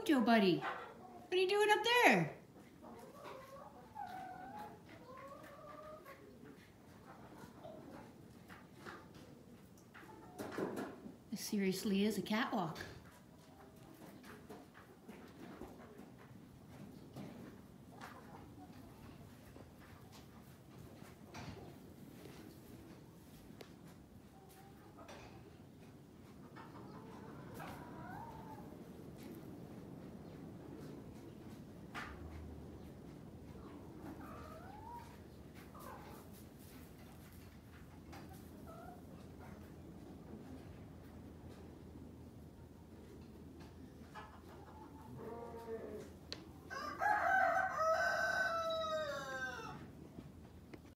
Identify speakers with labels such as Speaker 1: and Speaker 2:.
Speaker 1: Joe Buddy? What are you doing up there? This seriously is a catwalk.